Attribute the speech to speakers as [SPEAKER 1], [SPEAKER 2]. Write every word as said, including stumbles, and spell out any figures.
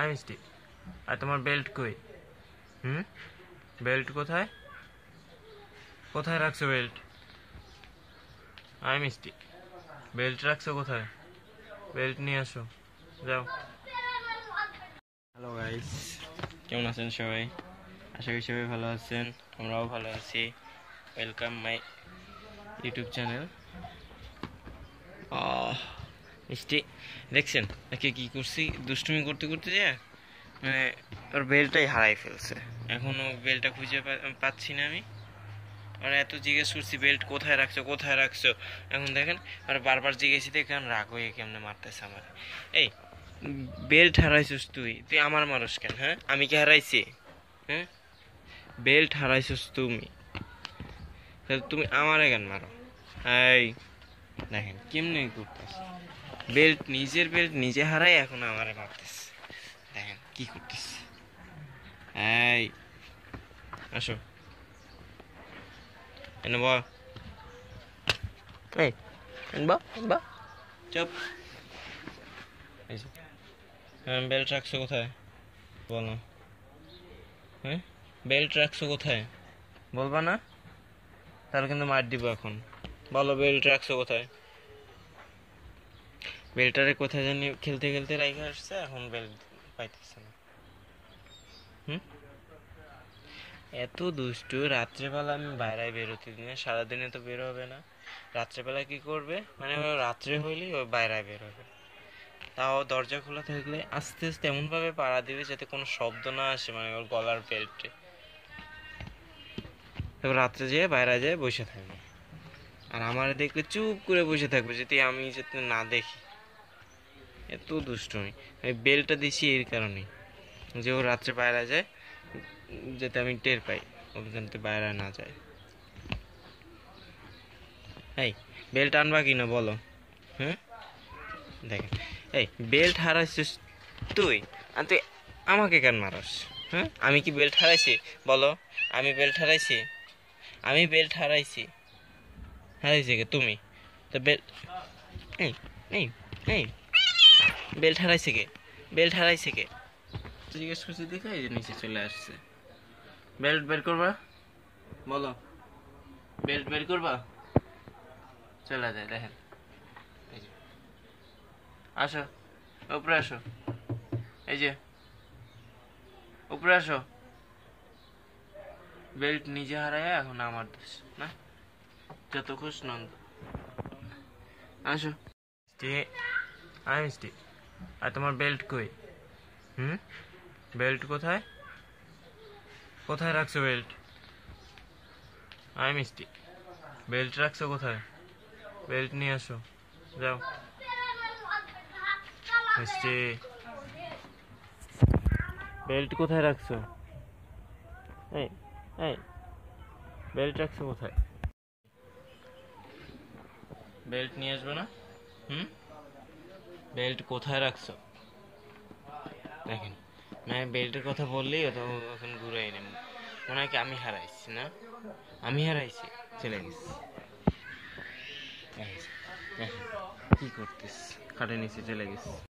[SPEAKER 1] I মিষ্টি, আর তোমার belt কই? হুম, বেল্ট কোথায়? কোথায় রাখছো বেল্ট? আই মিষ্টি, বেল্ট রাখছো কোথায়? বেল্ট নিয়ে আসো, যাও। হ্যালো গাইস, কেমন আছেন সবাই? আশা করি সবাই ভালো আছেন, আমরাও ভালো আছি। Welcome my YouTube channel. মিষ্টি দেখছেন একে কি করছি? দুষ্টুমি করতে করতে যে মানে ওর বেলটাই হারাই ফেলছে। এখনো বেলটা খুঁজে পাচ্ছি না আমি। আর এত জিজ্ঞেস করছি বেল্ট কোথায় রাখছো, কোথায় রাখছো। এখন দেখেন আর বারবার জিজ্ঞেসি দেখে রাগ হয়ে কেমনে মারতেছে আমার। এই বেল্ট হারাইছিস তুই? তুই আমার মানুষ কেন? হ্যাঁ, আমি কি হারাইছি? হ্যাঁ, বেল্ট হারাইছিস তুমি, তুমি আমারে কেন মারো? এই দেখেন কেমনে করতেছে, বেল্ট নিজের বেল্ট নিজে হারাই এখন আমারে মারতেছে। দেখেন কি করতেছে। এই আসো, এনে বা এই বা বা চুপ। হ্যাঁ, বেল্ট রাখছো কোথায় বলো? হ্যাঁ, বেল্ট রাখছো কোথায় বলবা না? তাহলে কিন্তু মার দিব এখন। বলো বেল্ট রাখছো কোথায়? বেল্টারে কোথায় জানি খেলতে খেলতে রাইখে আসছে, এখন বেল্ট পাইতেছে না। হুম, এত দুষ্টু। রাত্রেবেলা আমি বাইরে বেরোতে দিনে, সারাদিনে তো বের হবে না। রাত্রেবেলা কি করবে মানে রাত্রে হইলেই ওই বাইরে বের হবে। তাও দরজা খোলা থাকলে আস্তে আস্তে এমন ভাবে পাড়া দিবে যাতে কোনো শব্দ না আসে, মানে ওর গলার বেল্টে। তারপর রাত্রে যেয়ে বাইরে যেয়ে বসে থাকবে, আর আমার দেখলে চুপ করে বসে থাকবে যাতে আমি যাতে না দেখি। এত দুষ্টুমি। আমি বেলটা দিছি এর কারণে যে ও রাত্রে বাইরে যায় যাতে আমি টের পাই, ও যাতে বাইরে না যায়। এই বেল্ট আনবা কি না বলো? হ্যাঁ দেখেন, এই বেল্ট হারাইছিস তুই, আর তুই আমাকে কেন মারস? হ্যাঁ, আমি কি বেল্ট হারাইছি বলো? আমি বেল্ট হারাইছি? আমি বেল্ট হারাইছি? হারাইছি কে? তুমি তো বেল্ট। এই এই এই বেল্ট হারাইছে কে? বেল্ট হারাইছে কে? জিজ্ঞেস করছি দেখে এই যে নিচে চলে আসছে। বেল্ট বের করবা বলো? বেল্ট বের করবা? চলে যায় দেখেন। এই যে আসো, উপরে আসো। এই যে উপরে আসো। বেল্ট নিজে হারায় এখন আমার দোষ না? যত খুশ নন্দ। আসো। আই মিষ্টি, আর তোমার বেল্ট কই? হুম, বেল্ট কোথায়? কোথায় রাখছো বেল্ট? আই মিষ্টি, বেল্ট রাখছো কোথায়? বেল্ট নিয়ে আসো, যাও। মিষ্টি, বেল্ট কোথায় রাখছো? এই এই বেল্ট রাখছো কোথায়? বেল্ট নিয়ে আসবে না? হুম, বেল্ট কোথায় রাখছো? দেখেন মানে বেল্টের কথা বললেই তো এখন ঘুরাই নেব, মনে হয় কি আমি হারাইছি না? আমি হারাইছি, চলে গেছি। দেখেন কি করতেছ, খাটে নিচে চলে গেছি।